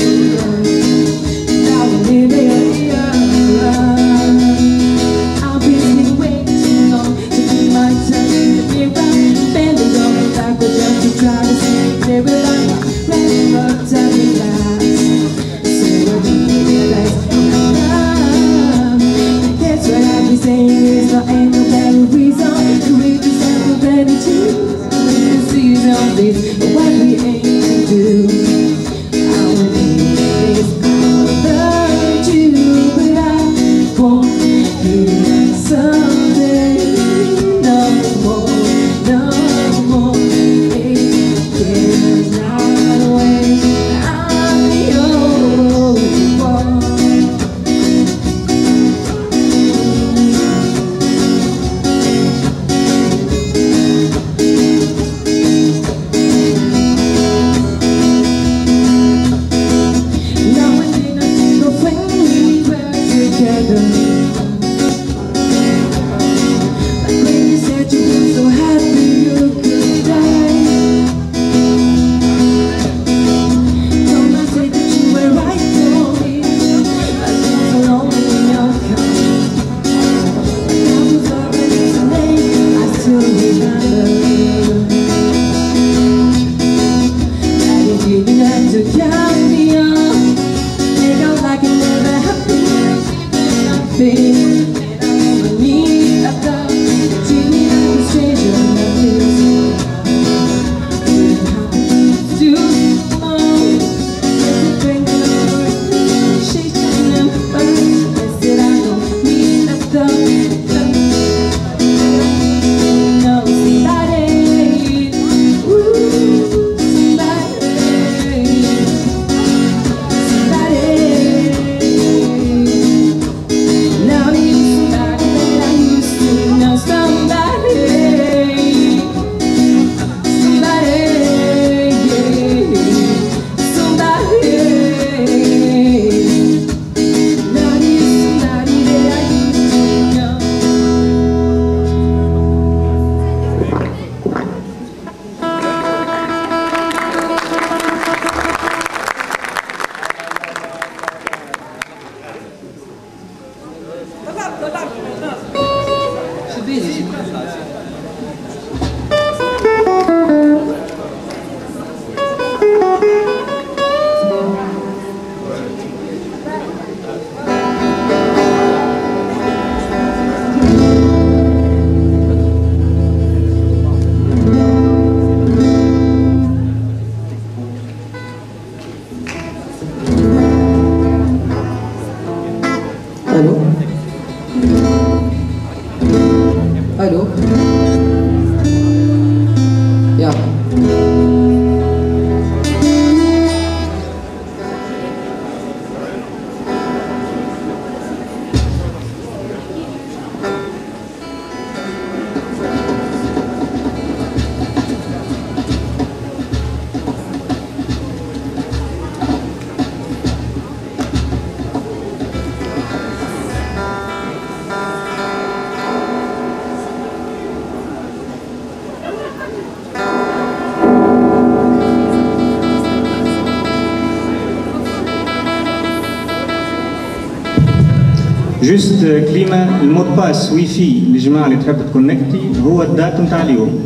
جست كليمة المود باس واي في للجماعة اللي تحب تكونكتي هو الدات نتاع اليوم.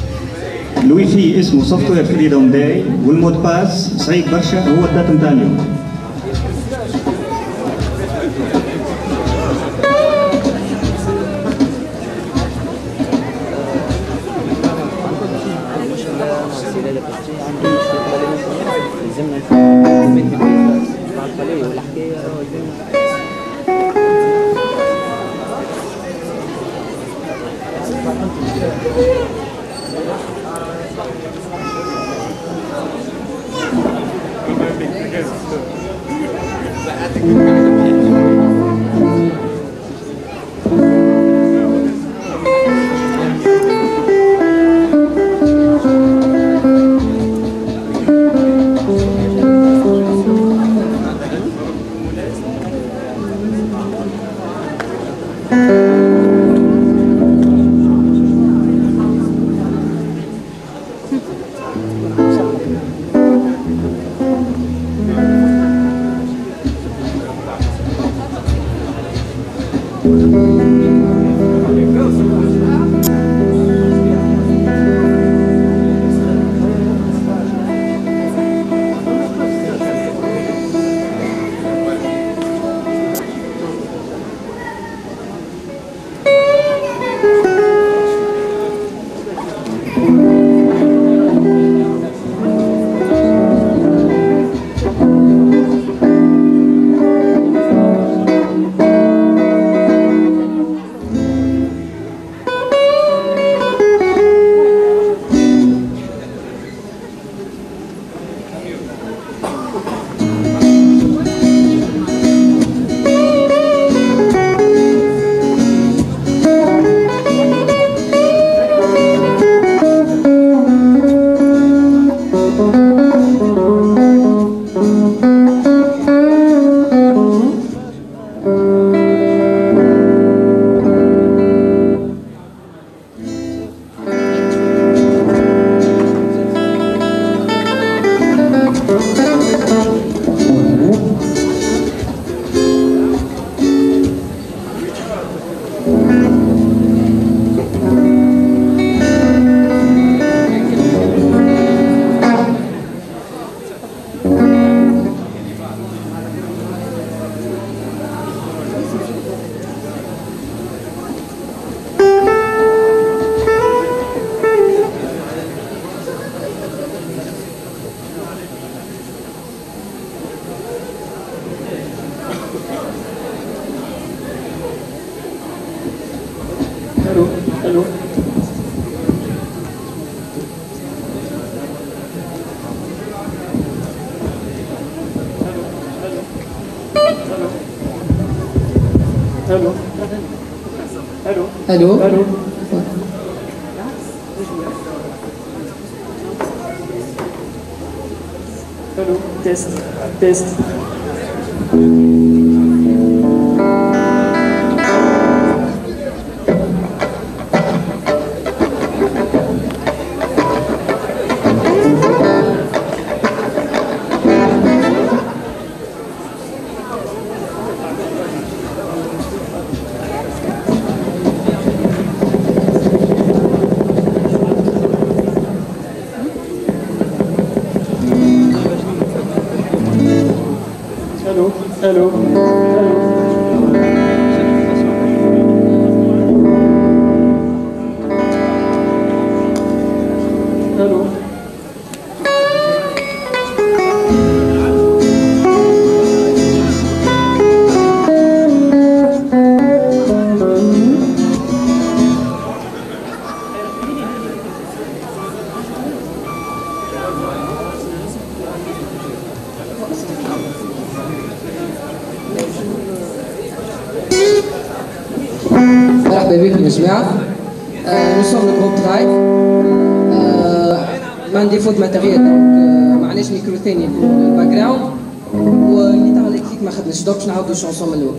الواي في اسمه سوفت وير فريدوم داي والمود باس صعيب برشا هو الدات نتاع اليوم. Allô? Allô? Allô? Test. Test. Allô? Allô? مرحبا بكم يا جماعة. Nous sommes le groupe Drive. ما عندي فوت ماتيريال دونك ما عندناش ميكرو ثاني للباك جراوند والجيتار الكتريك ما خدناش دوك باش نعاودو الشونسون من الأول.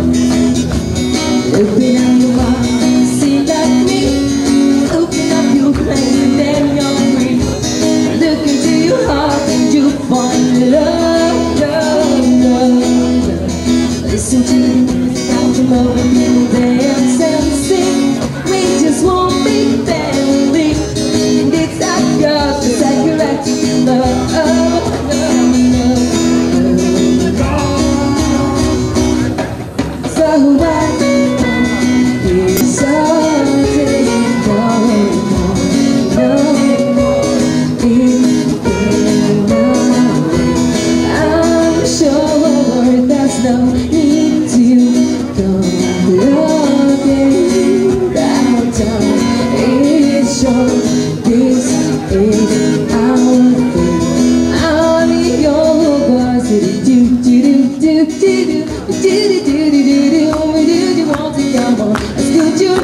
Open up your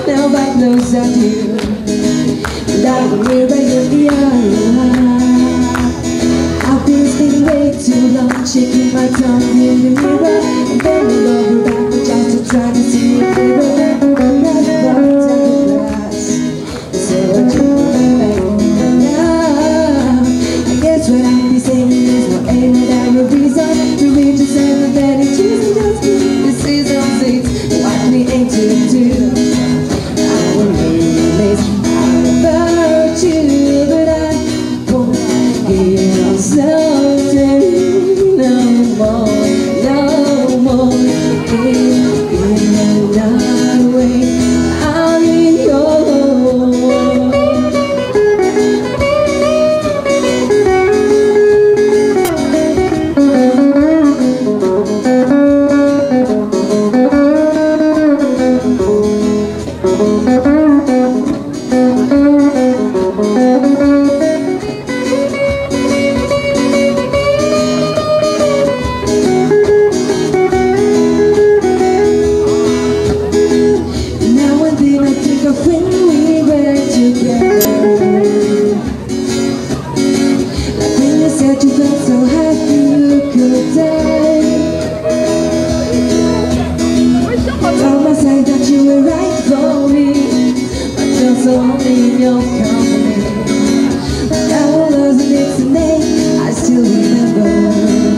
now I close at you. And I will mirror your I've been spending way too long, shaking my tongue in the mirror and bending over backwards just to try to see it clearer. Now the buttons and the glass, so I do now. I guess what I'll be saying is no ain't without a reason to reach a sympathetic choosing just this is on six. Watch me aim to do. I will be amazed about you, but I won't give up something no more, no more. In another way, I'll be yours. When we were together, like when you said you felt so happy you could die. I told myself that you were right for me, but you're so only in your company. Now all those days and days I still remember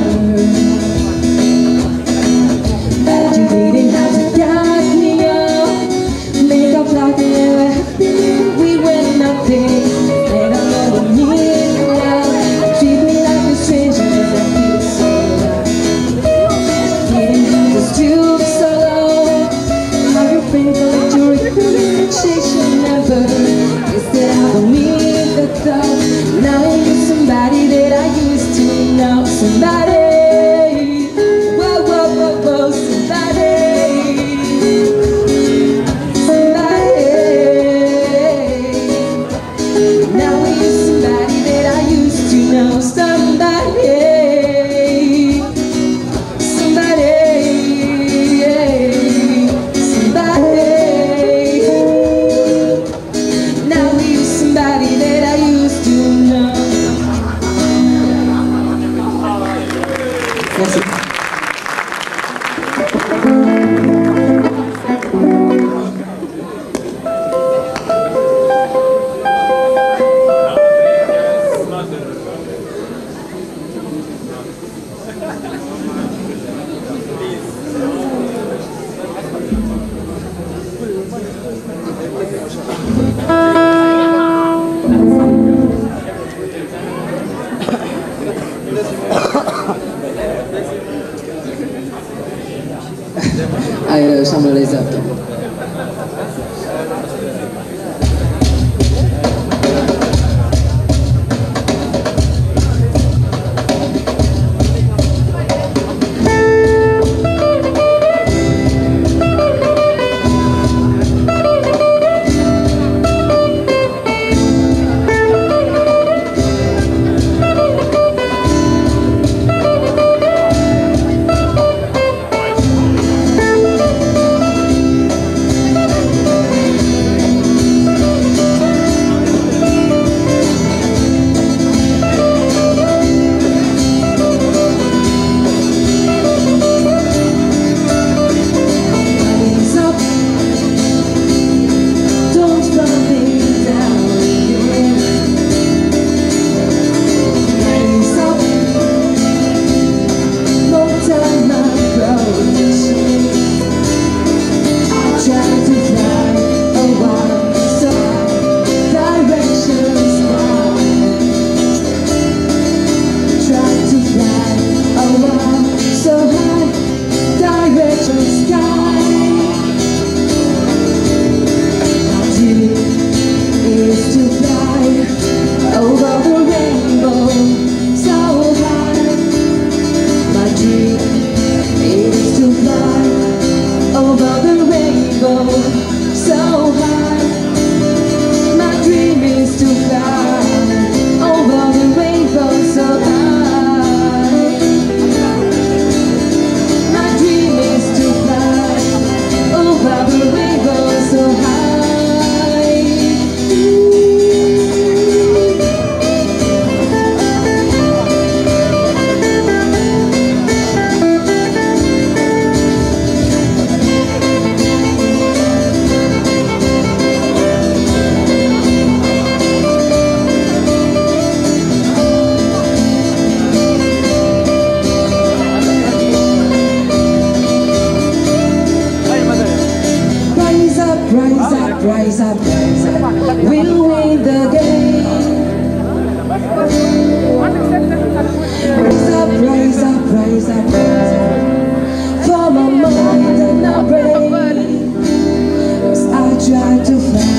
that you didn't have to gas me up, make up like we were nothing. And I know what me now. Treat me like a stranger as I feel so low. Didn't have to stoop so low. How you think like your appreciation never. Instead I don't mean the thought. Now you're somebody that I used to know. Somebody. Whoa, whoa, whoa, whoa, somebody. Know somebody, now you're somebody that I used to know. rise up, rise up. We'll win the game. Rise up, rise up, rise up, rise up. For my mind and my brain, 'cause I try to fly.